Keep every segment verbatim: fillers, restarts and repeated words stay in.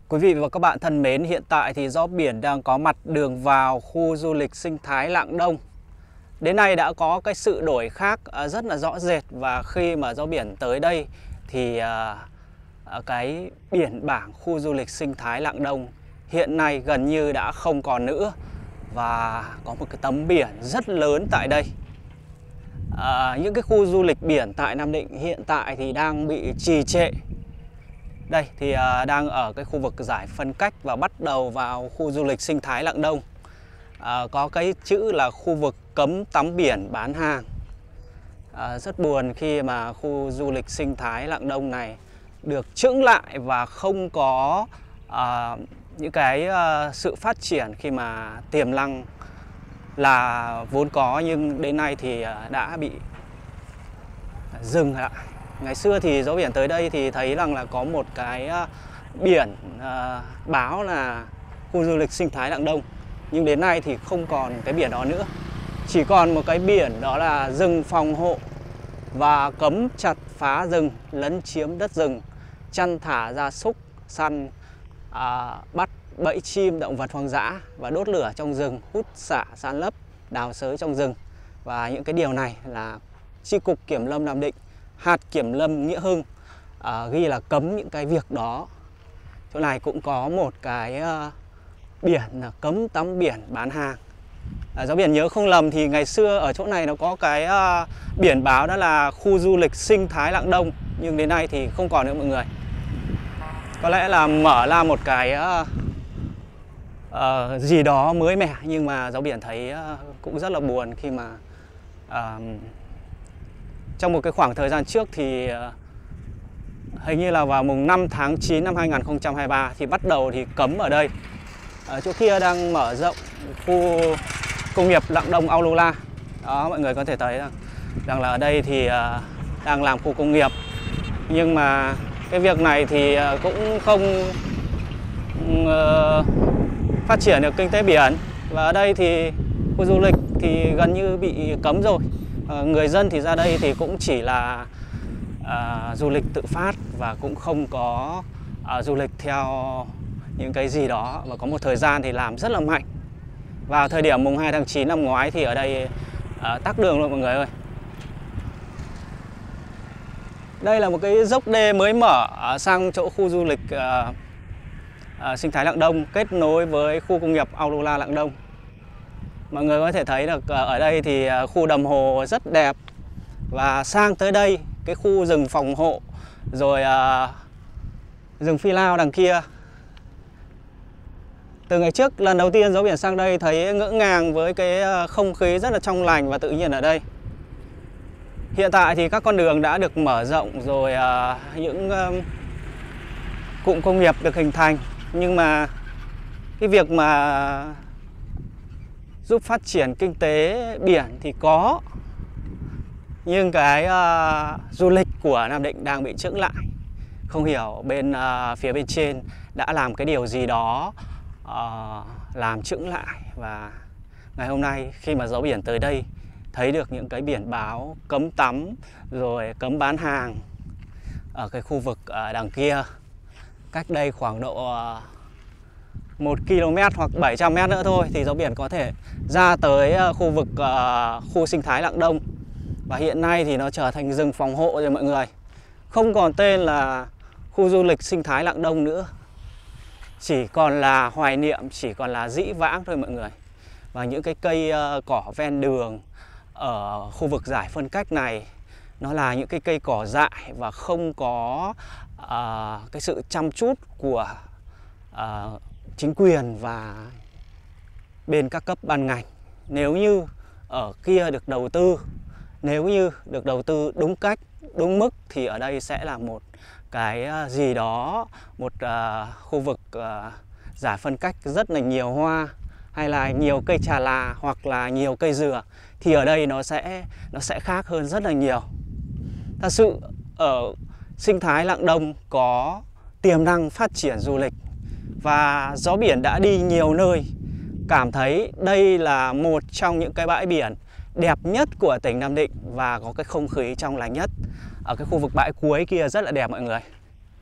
Quý vị và các bạn thân mến, hiện tại thì Gió Biển đang có mặt đường vào khu du lịch sinh thái Lạng Đông. Đến nay đã có cái sự đổi khác rất là rõ rệt, và khi mà Gió Biển tới đây thì cái biển bảng khu du lịch sinh thái Lạng Đông hiện nay gần như đã không còn nữa, và có một cái tấm biển rất lớn tại đây. À, những cái khu du lịch biển tại Nam Định hiện tại thì đang bị trì trệ. Đây thì à, đang ở cái khu vực giải phân cách và bắt đầu vào khu du lịch sinh thái Lạng Đông. à, Có cái chữ là khu vực cấm tắm biển bán hàng. à, Rất buồn khi mà khu du lịch sinh thái Lạng Đông này được chững lại và không có à, những cái à, sự phát triển khi mà tiềm năng là vốn có, nhưng đến nay thì đã bị dừng lại. Ngày xưa thì Gió Biển tới đây thì thấy rằng là có một cái biển uh, báo là khu du lịch sinh thái Lạng Đông, nhưng đến nay thì không còn cái biển đó nữa. Chỉ còn một cái biển đó là rừng phòng hộ và cấm chặt phá rừng, lấn chiếm đất rừng, chăn thả gia súc, săn uh, bắt bẫy chim động vật hoang dã và đốt lửa trong rừng, hút xả san lấp, đào xới trong rừng. Và những cái điều này là Chi cục Kiểm lâm Nam Định, hạt kiểm lâm Nghĩa Hưng à, ghi là cấm những cái việc đó. Chỗ này cũng có một cái uh, biển là cấm tắm biển bán hàng. à, Gió Biển nhớ không lầm thì ngày xưa ở chỗ này nó có cái uh, biển báo đó là khu du lịch sinh thái Lạng Đông, nhưng đến nay thì không còn nữa mọi người. Có lẽ là mở ra một cái uh, uh, gì đó mới mẻ, nhưng mà Gió Biển thấy uh, cũng rất là buồn khi mà uh, trong một cái khoảng thời gian trước thì uh, hình như là vào mùng năm tháng chín năm hai nghìn không trăm hai mươi ba thì bắt đầu thì cấm ở đây. Ở chỗ kia đang mở rộng khu công nghiệp Lạng Đông Aulula. Đó, mọi người có thể thấy rằng, rằng là ở đây thì uh, đang làm khu công nghiệp, nhưng mà cái việc này thì uh, cũng không uh, phát triển được kinh tế biển. Và ở đây thì khu du lịch thì gần như bị cấm rồi. À, người dân thì ra đây thì cũng chỉ là à, du lịch tự phát và cũng không có à, du lịch theo những cái gì đó. Và có một thời gian thì làm rất là mạnh. Vào thời điểm mùng hai tháng chín năm ngoái thì ở đây à, tắc đường luôn mọi người ơi. Đây là một cái dốc đê mới mở sang chỗ khu du lịch à, à, sinh thái Lạng Đông, kết nối với khu công nghiệp Aulula Lạng Đông. Mọi người có thể thấy được ở đây thì khu đầm hồ rất đẹp, và sang tới đây cái khu rừng phòng hộ rồi uh, rừng phi lao đằng kia. Từ ngày trước lần đầu tiên Gió Biển sang đây thấy ngỡ ngàng với cái không khí rất là trong lành và tự nhiên ở đây. Hiện tại thì các con đường đã được mở rộng rồi, uh, những uh, cụm công nghiệp được hình thành, nhưng mà cái việc mà giúp phát triển kinh tế biển thì có, nhưng cái uh, du lịch của Nam Định đang bị chững lại. Không hiểu bên uh, phía bên trên đã làm cái điều gì đó uh, làm chững lại. Và ngày hôm nay khi mà Gió Biển tới đây thấy được những cái biển báo cấm tắm rồi cấm bán hàng ở cái khu vực uh, đằng kia, cách đây khoảng độ uh, một ki lô mét hoặc bảy trăm mét nữa thôi thì Gió Biển có thể ra tới khu vực uh, khu sinh thái Lạng Đông. Và hiện nay thì nó trở thành rừng phòng hộ rồi mọi người. Không còn tên là khu du lịch sinh thái Lạng Đông nữa. Chỉ còn là hoài niệm, chỉ còn là dĩ vãng thôi mọi người. Và những cái cây uh, cỏ ven đường ở khu vực giải phân cách này, nó là những cái cây cỏ dại và không có uh, cái sự chăm chút của uh, chính quyền và bên các cấp ban ngành. Nếu như ở kia được đầu tư, nếu như được đầu tư đúng cách, đúng mức thì ở đây sẽ là một cái gì đó, một uh, khu vực uh, giải phân cách rất là nhiều hoa, hay là nhiều cây trà là, hoặc là nhiều cây dừa, thì ở đây nó sẽ nó sẽ khác hơn rất là nhiều. Thật sự ở sinh thái Lạng Đông có tiềm năng phát triển du lịch, và Gió Biển đã đi nhiều nơi, cảm thấy đây là một trong những cái bãi biển đẹp nhất của tỉnh Nam Định và có cái không khí trong lành nhất. Ở cái khu vực bãi cuối kia rất là đẹp mọi người.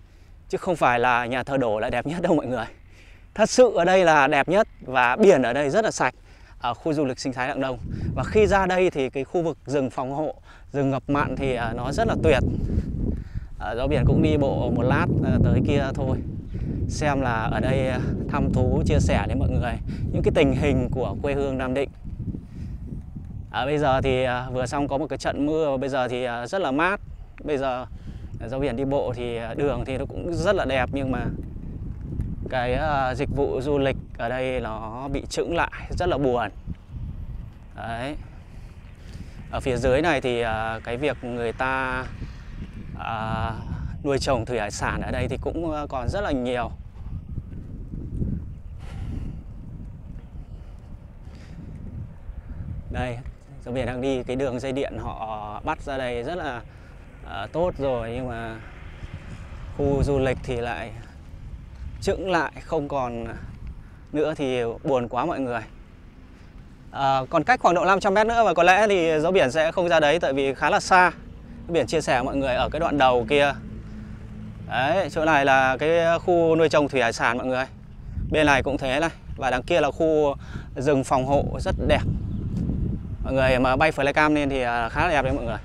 chứ không phải là nhà thờ đổ là đẹp nhất đâu mọi người. Thật sự ở đây là đẹp nhất và biển ở đây rất là sạch ở khu du lịch sinh thái Lạng Đông. Và khi ra đây thì cái khu vực rừng phòng hộ, rừng ngập mặn thì nó rất là tuyệt. Gió biển cũng đi bộ một lát tới kia thôi, xem là ở đây thăm thú, chia sẻ đến mọi người những cái tình hình của quê hương Nam Định. À, bây giờ thì vừa xong có một cái trận mưa, bây giờ thì rất là mát. Bây giờ Gió biển đi bộ thì đường thì nó cũng rất là đẹp, nhưng mà cái uh, dịch vụ du lịch ở đây nó bị chững lại, rất là buồn. Đấy. Ở phía dưới này thì uh, cái việc người ta uh, nuôi trồng thủy hải sản ở đây thì cũng uh, còn rất là nhiều. Đây, Gió biển đang đi cái đường dây điện họ bắt ra đây rất là uh, tốt rồi, nhưng mà khu du lịch thì lại chững lại, không còn nữa thì buồn quá mọi người. À, còn cách khoảng độ năm trăm mét nữa và có lẽ thì Gió biển sẽ không ra đấy, tại vì khá là xa. Gió biển chia sẻ mọi người ở cái đoạn đầu kia. Đấy, chỗ này là cái khu nuôi trồng thủy hải sản mọi người. Bên này cũng thế này. Và đằng kia là khu rừng phòng hộ rất đẹp. Mọi người mà bay flycam lên thì khá là đẹp đấy mọi người.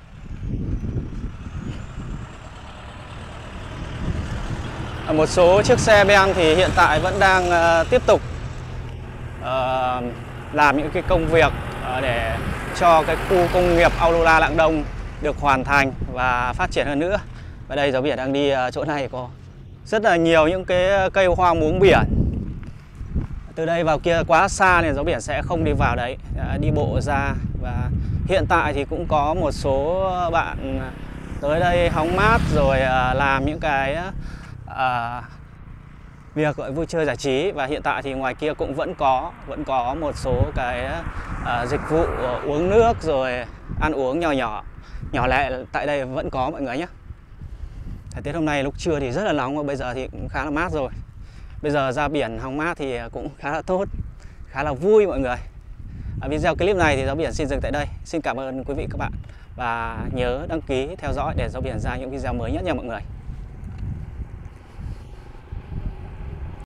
Một số chiếc xe ben thì hiện tại vẫn đang uh, tiếp tục uh, làm những cái công việc uh, để cho cái khu công nghiệp Aurora Lạng Đông được hoàn thành và phát triển hơn nữa. Và đây Gió biển đang đi uh, chỗ này có rất là nhiều những cái cây hoa muống biển. Từ đây vào kia quá xa nên Gió biển sẽ không đi vào đấy, uh, đi bộ ra. Và hiện tại thì cũng có một số bạn tới đây hóng mát rồi uh, làm những cái À, việc gọi vui chơi giải trí. Và hiện tại thì ngoài kia cũng vẫn có vẫn có một số cái à, dịch vụ uống nước rồi ăn uống nhỏ nhỏ nhỏ lẻ tại đây vẫn có mọi người nhé. Thời tiết hôm nay lúc trưa thì rất là nóng và bây giờ thì cũng khá là mát rồi. Bây giờ ra biển hóng mát thì cũng khá là tốt, khá là vui mọi người. Ở video clip này thì Gió biển xin dừng tại đây. Xin cảm ơn quý vị các bạn và nhớ đăng ký theo dõi để Gió biển ra những video mới nhất nha mọi người.